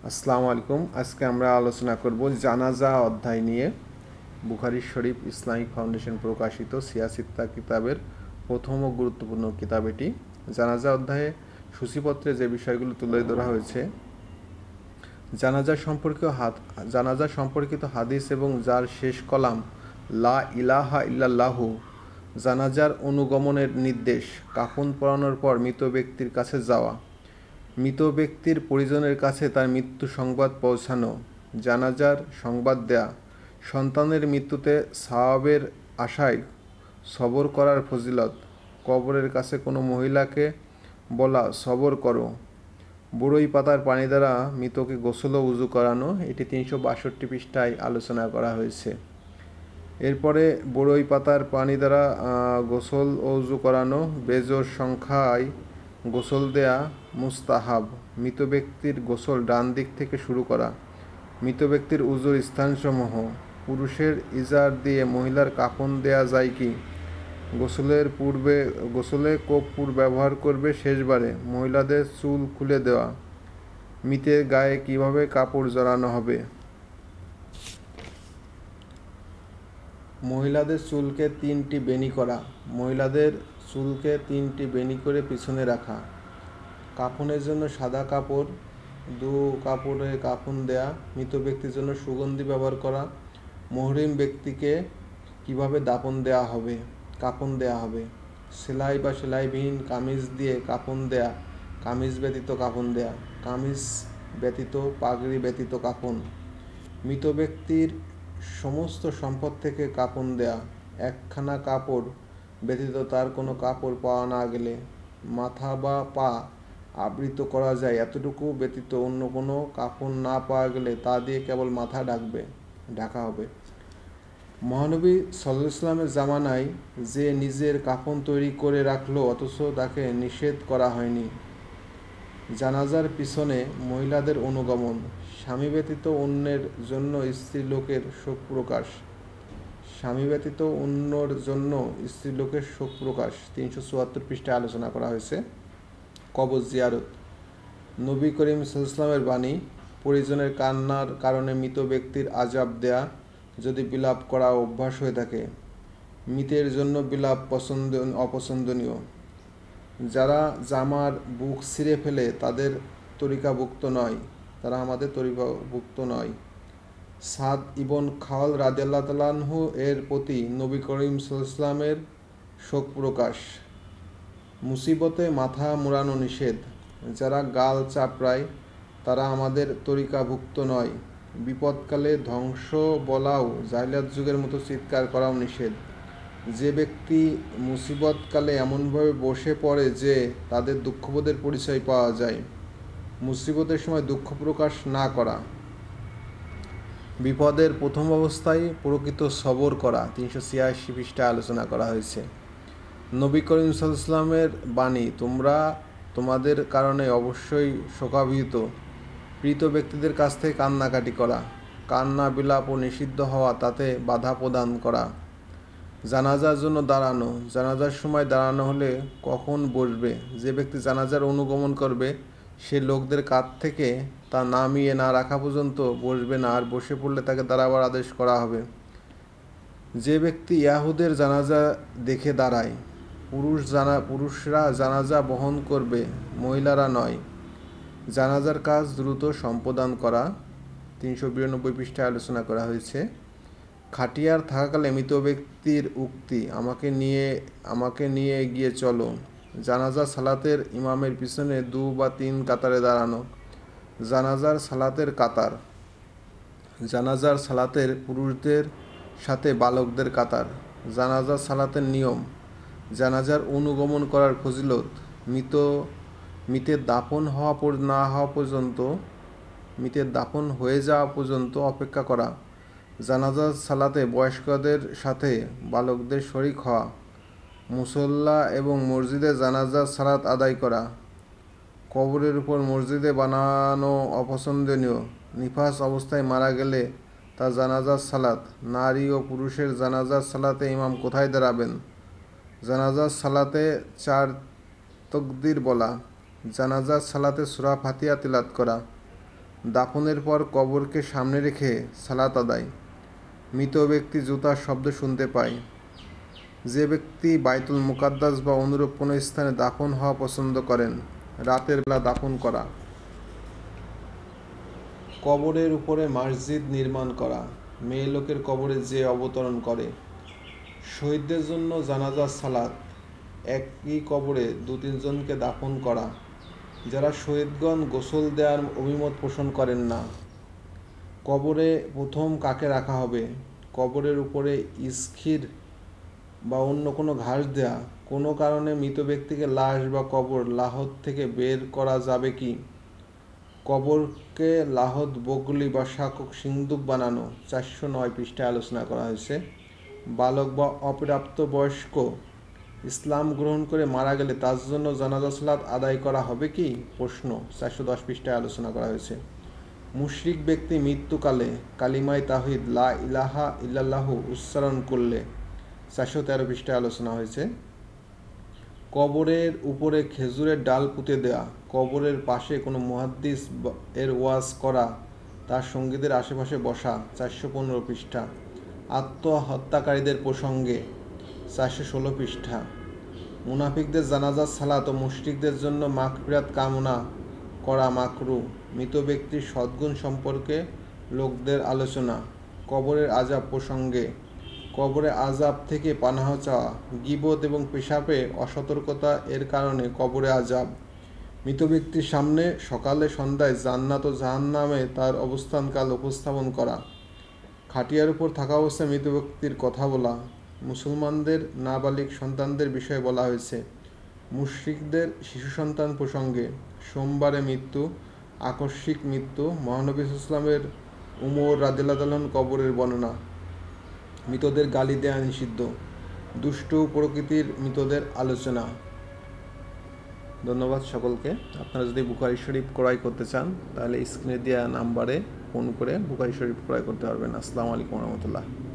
আসসালামু আলাইকুম। আজকে আমরা আলোচনা করব জানাজা অধ্যায় নিয়ে। বুখারী শরীফ ইসলামিক ফাউন্ডেশন প্রকাশিত সিয়াসিত্তা কিতাবের প্রথম ও গুরুত্বপূর্ণ কিতাব এটি। জানাজা অধ্যায়ে সূচিপত্রে যে বিষয়গুলো তুলে ধরা হয়েছে, জানাজা সম্পর্কিত হাদিস এবং যার শেষ কলাম লা ইলাহা ইল্লাল্লাহু, জানাজার অনুগমনের নির্দেশ, কাফন পরানোর পর মৃত ব্যক্তির কাছে যাওয়া, মৃত ব্যক্তির পরিজনের কাছে তার মৃত্যু সংবাদ পৌঁছানো, জানাজার সংবাদ দেয়া, সন্তানের মৃত্যুতে সওয়াবের আশায় সবর করার ফজিলত, কবরের কাছে কোনো মহিলাকে বলা সবর করো, বড়ই পাতার পানি দ্বারা মৃতকে গোসল ও উজু করানো, এটি 362 পৃষ্ঠায় আলোচনা করা হয়েছে। এরপরে বড়ই পাতার পানি দ্বারা গোসল ও উজু করানো, বেজোর সংখ্যায় গোসল দেয়া মুস্তাহাব, মৃত ব্যক্তির গোসল ডান দিক থেকে শুরু করা, মৃত ব্যক্তির উজুর স্থানসমূহ, পুরুষের ইজার দিয়ে মহিলার কাফন দেয়া যায় কি, গোসলে কর্পূর ব্যবহার করবে শেষবারে, মহিলাদের চুল খুলে দেওয়া, মৃতের গায়ে কিভাবে কাপড় জড়ানো হবে, মহিলাদের চুলকে 3টি বেণী করা, মহিলাদের চুলকে 3টি বেণী করে পিছনে রাখা, কাফনের জন্য সাদা কাপড়, কাপড়ে কাফন দেয়া, মৃত ব্যক্তির জন্য সুগন্ধি ব্যবহার করা, মুহরিম ব্যক্তিকে কিভাবে কাফন দেয়া হবে, সেলাই বা সেলাইবিহীন কামিজ দিয়ে কাফন দেয়া, কামিজ ব্যতীত কাফন দেয়া, কামিজ ব্যতীত পাগড়ি ব্যতীত কাফন, মৃত ব্যক্তির সমস্ত সম্পদ থেকে কাফন দেয়া, একখানা কাপড় ব্যতীত তার কোনো কাপড় পাওয়া না গেলে মাথা বা পা আবৃত করা যায় এতটুকু ব্যতীত অন্য কোনো কাফন না পাওয়া গেলে তা দিয়ে কেবল মাথা ঢাকা হবে। মহানবী সাল্লাল্লাহু আলাইহি ওয়াসাল্লামের জামানায় যে নিজের কাফন তৈরি করে রাখলো অথচ তাকে নিষেধ করা হয়নি। জানাজার পিছনে মহিলাদের অনুগমন, স্বামী ব্যতীত অন্যের জন্য স্ত্রীলোকের শোক প্রকাশ, 374 পৃষ্ঠায় আলোচনা করা হয়েছে। কবর জিয়ারত, নবী করিম সাল্লাল্লাহু আলাইহি ওয়াসাল্লামের বাণী, পরিজনের কান্নার কারণে মৃত ব্যক্তির আযাব দেয়া যদি বিলাপ করা অভ্যাস হয়ে থাকে, মৃতের জন্য বিলাপ অপছন্দনীয়, যারা জামার বুক ছিঁড়ে ফেলে তাদের আমাদের তরিকাভুক্ত নয়। সাদ ইবন খাওয়াল রাদিয়াল্লাহু তাআলা আনহু এর প্রতি নবী করিম সাল্লাল্লাহু আলাইহি ওয়াসাল্লামের শোক প্রকাশ। মুসিবতে মাথা মুড়ানো নিষেধ, যারা গাল চাপড়ায় তারা আমাদের তরিকাভুক্ত নয়। বিপদকালে ধ্বংস বলাও জাহিলিয়াত যুগের মতো চিৎকার করাও নিষেধ। যে ব্যক্তি মুসিবতকালে এমনভাবে বসে পড়ে যে তাদের দুঃখবোধের পরিচয় পাওয়া যায়, মুসিবতের সময় দুঃখ প্রকাশ না করা, বিপদের প্রথম অবস্থায় প্রকৃত সবর করা, 386 পৃষ্ঠায় আলোচনা করা হয়েছে। নবী করিম সাল্লাল্লাহু আলাইহি ওয়াসাল্লামের বাণী, তোমরা তোমাদের কারণে অবশ্যই শোকাভিভূত। মৃত ব্যক্তিদের কাছ থেকে কান্নাকাটি করা, কান্না বিলাপ ও নিষিদ্ধ হওয়া তাতে বাধা প্রদান করা। জানাজার জন্য দাঁড়ানো, জানাজার সময় দাঁড়ানো হলে কখন বসবে, যে ব্যক্তি জানাজার অনুগমন করবে সে লোকদের কাছ থেকে তা নামিয়ে না রাখা পর্যন্ত বসবে না, আর বসে পড়লে তাকে দাঁড়াবার আদেশ করা হবে। যে ব্যক্তি ইয়াহুদের জানাজা দেখে দাঁড়ায়, পুরুষরা জানাজা বহন করবে, মহিলারা নয়। জানাজার কাজ দ্রুত সম্পাদন করা, 392 পৃষ্ঠায় আলোচনা করা হয়েছে। খাটিয়ার থাকাকালে মৃত ব্যক্তির উক্তি, আমাকে নিয়ে এগিয়ে চলো। জানাজা সালাতের ইমামের পিছনে 2 বা 3 কাতারে দাঁড়ানো। জানাজার সালাতের কাতার, জানাজার সালাতের পুরুষদের সাথে বালকদের কাতার। জানাজার সালাতের নিয়ম, জানাজার অনুগমন করার ফজিলত, মৃতের দাফন হয়ে যাওয়া পর্যন্ত অপেক্ষা করা, জানাজার সালাতে বয়স্কদের সাথে বালকদের শরিক হওয়া, মুসল্লা এবং মসজিদে জানাজার সালাত আদায় করা, কবরের উপর মসজিদে বানানো অপছন্দনীয়, নিফাস অবস্থায় মারা গেলে তার জানাজার সালাত, নারী ও পুরুষের জানাজার সালাতে ইমাম কোথায় দাঁড়াবেন, জানাজার সালাতে 4 তাকবীর বলা, জানাজার সালাতে সূরা ফাতিহা তিলাওয়াত করা, দাফনের পর কবরকে সামনে রেখে সালাত আদায়। মৃত ব্যক্তি জুতার শব্দ শুনতে পায়। যে ব্যক্তি বাইতুল মুকাদ্দাস বা অনুরূপ কোনো স্থানে দাফন হওয়া পছন্দ করেন, রাতের বেলা দাফন করা। কবরের উপরে মসজিদ নির্মাণ করা। মেয়ে লোকের কবরে যে অবতরণ করে। শহীদদের জন্য জানাজার সালাত। একই কবরে 2-3 জনকে দাফন করা। যারা শহীদগণ গোসল দেওয়ার অভিমত পোষণ করেন না। কবরে প্রথম কাকে রাখা হবে। কবরের উপরে ইস্খির বা অন্য কোনো ঘাস দেয়া। কোনো কারণে মৃত ব্যক্তিকে লাশ বা কবর লাহদ থেকে বের করা যাবে কি। কবরকে লাহদ, বগলি বা শাকক সিন্দুক বানানো। 409 পৃষ্ঠায় আলোচনা করা হয়েছে। বালক বা অপ্রাপ্ত বয়স্ক ইসলাম গ্রহণ করে মারা গেলে তার জন্য জানাজা সালাত আদায় করা হবে কি প্রশ্ন। 410 পৃষ্ঠায় আলোচনা করা হয়েছে। মুশরিক ব্যক্তি মৃত্যুকালে কালিমায়ে তাওহীদ লা ইলাহা ইল্লাল্লাহু উচ্চারণ করলে 413 পৃষ্ঠায় আলোচনা হয়েছে। কবরের উপরে খেজুরের ডাল পুঁতে দেওয়া। কবরের পাশে কোনো মুহাদ্দিস এর ওয়াজ করা, তার সঙ্গীদের আশেপাশে বসা। 415 পৃষ্ঠা। আত্মহত্যাকারীদের প্রসঙ্গে 416 পৃষ্ঠা। মুনাফিকদের জানাজার সালাত ও মুশরিকদের জন্য মাগফিরাত কামনা করা মাকরু। মৃত ব্যক্তির সদ্গুণ সম্পর্কে লোকদের আলোচনা। কবরের আযাব প্রসঙ্গে কবরে আযাব থেকে পানাহ চাওয়া। গীবত এবং পেশাবে অসতর্কতা এর কারণে কবরে আযাব। মৃত ব্যক্তির সামনে সকালে সন্ধ্যায় জান্নাত ও জাহান্নামে তার অবস্থানকাল উপস্থাপন করা। খাটিয়ার উপর থাকা অবস্থায় মৃত ব্যক্তির কথা বলা। মুসলমানদের নাবালিগ সন্তানদের বিষয়ে বলা হয়েছে। মুশরিকদের শিশু সন্তান প্রসঙ্গে সোমবারে মৃত্যু, আকস্মিক মৃত্যু। মহানবী সাল্লাল্লাহু আলাইহি ওয়াসাল্লামের উমর রাদিয়াল্লাহু আনহু কবরের বর্ণনা। মৃতদের গালি দেয়া নিষিদ্ধ। দুষ্টু প্রকৃতির মৃতদের আলোচনা। ধন্যবাদ সকলকে। আপনারা যদি বুখারী শরীফ ক্রয় করতে চান তাহলে স্ক্রিনে দেওয়া নাম্বারে ফোন করে বুখারী শরীফ ক্রয় করতে পারবেন। আসসালামু আলাইকুম ওয়া রাহমাতুল্লাহ।